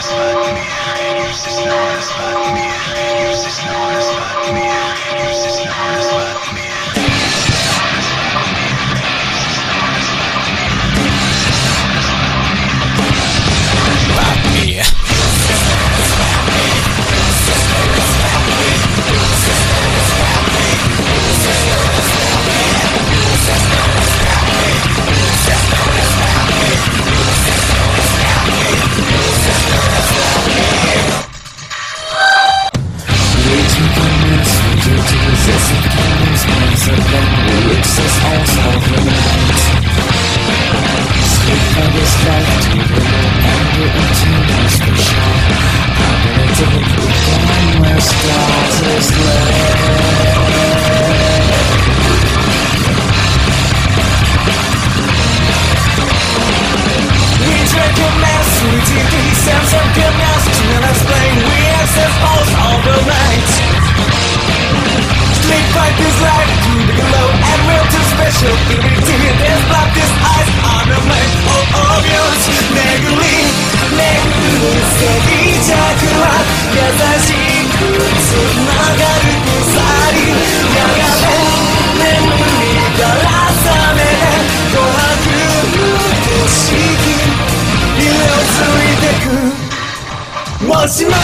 もしもその手が罪を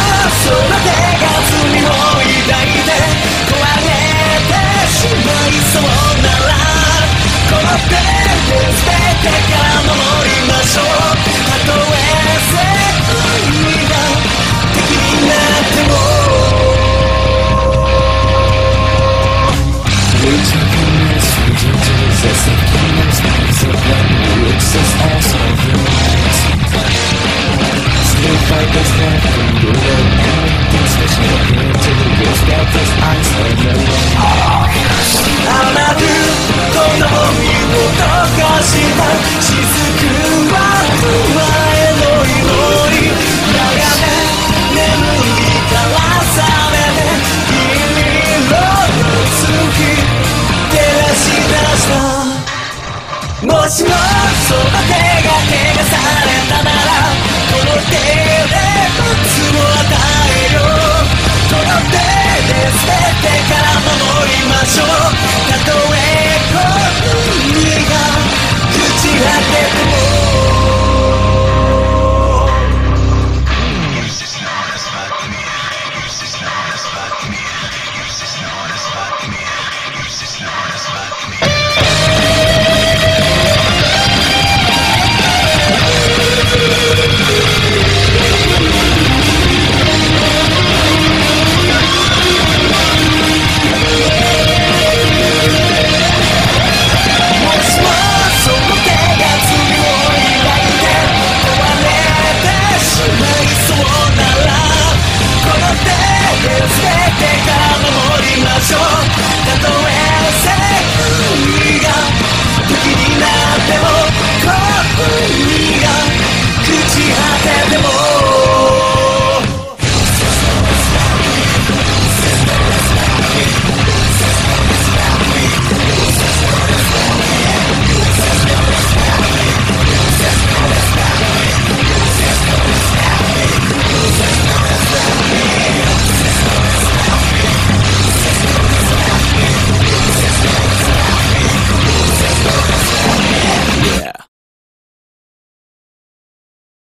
抱いて壊れてしまいそうならこの手で捨ててから守りましょう。たとえ世界が敵になってもWe took a mess, we did Jesus, the kingdom's nice, so when we access also humans Sleep like this night from the world, everything special appeared to the ghost that this eyes are yellow 甘くこの海を溶かした雫は前の祈り長年眠りから覚めて君の月照らし出したもしもその手が汚されたならこの手で罰を与えようこの手で捨ててから守りましょうたとえこの海が朽ち果てても捨ててから守りましょうたとえ